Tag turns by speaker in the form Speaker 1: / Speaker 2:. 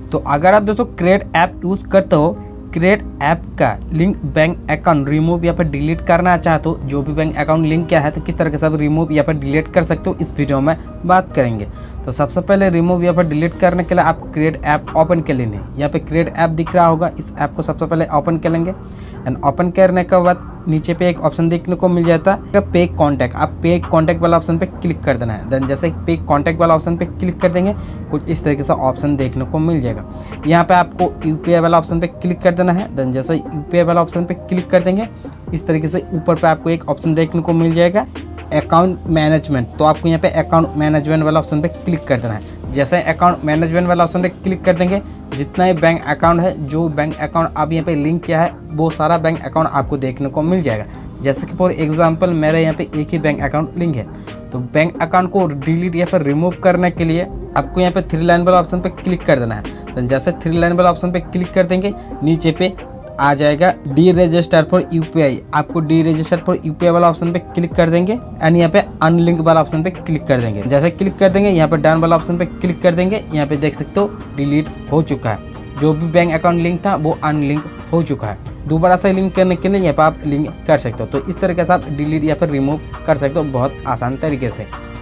Speaker 1: तो अगर आप दोस्तों क्रिएट ऐप यूज़ करते हो, क्रिएट ऐप का लिंक बैंक अकाउंट रिमूव या फिर डिलीट करना चाहते हो, जो भी बैंक अकाउंट लिंक क्या है तो किस तरह से आप रिमूव या फिर डिलीट कर सकते हो, इस वीडियो में बात करेंगे। तो सबसे पहले रिमूव या फिर डिलीट करने के लिए आपको क्रिएट ऐप ओपन कर लेनी है। यहाँ पे क्रिएट ऐप दिख रहा होगा, इस ऐप को सबसे पहले ओपन कर लेंगे। एंड ओपन करने के बाद नीचे पे एक ऑप्शन देखने को मिल जाता है पे कॉन्टैक्ट। आप पे कॉन्टैक्ट वाला ऑप्शन पे क्लिक कर देना है। देन जैसे पे कॉन्टैक्ट वाला ऑप्शन पे क्लिक कर देंगे, कुछ इस तरीके से ऑप्शन देखने को मिल जाएगा। यहाँ पे आपको यूपीआई वाला ऑप्शन पे क्लिक कर देना है। देन जैसे यूपीआई वाला ऑप्शन पे क्लिक कर देंगे, इस तरीके से ऊपर पे आपको एक ऑप्शन देखने को मिल जाएगा अकाउंट मैनेजमेंट। तो आपको यहाँ पे अकाउंट मैनेजमेंट वाला ऑप्शन पे क्लिक कर देना है। जैसे अकाउंट मैनेजमेंट वाला ऑप्शन पे क्लिक कर देंगे, जितना ही बैंक अकाउंट है, जो बैंक अकाउंट आप यहाँ पे लिंक किया है, वो सारा बैंक अकाउंट आपको देखने को मिल जाएगा। जैसे कि फॉर एग्जांपल मेरे यहाँ पे एक ही बैंक अकाउंट लिंक है। तो बैंक अकाउंट को डिलीट या फिर रिमूव करने के लिए आपको यहाँ पे 3 लाइन वाला ऑप्शन पे क्लिक कर देना है। तो जैसे 3 लाइन वाला ऑप्शन पे क्लिक कर देंगे, नीचे पे आ जाएगा डी रजिस्टर फॉर यूपीआई। आपको डी रजिस्टर फॉर यूपीआई वाला ऑप्शन पे क्लिक कर देंगे एंड यहाँ पे अनलिंक वाला ऑप्शन पे क्लिक कर देंगे। जैसे क्लिक कर देंगे, यहाँ पे डन वाला ऑप्शन पे क्लिक कर देंगे। यहाँ पे देख सकते हो डिलीट हो चुका है। जो भी बैंक अकाउंट लिंक था वो अनलिंक हो चुका है। दोबारा से लिंक करने के लिए यहाँ पे आप लिंक कर सकते हो। तो इस तरीके से आप डिलीट या फिर रिमूव कर सकते हो बहुत आसान तरीके से।